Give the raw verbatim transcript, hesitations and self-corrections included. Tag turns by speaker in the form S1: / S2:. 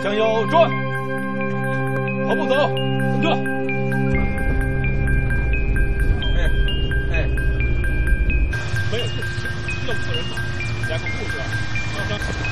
S1: 向右转，跑步走，跟着。哎哎，没有，就是要不人嘛，加个故事，让他。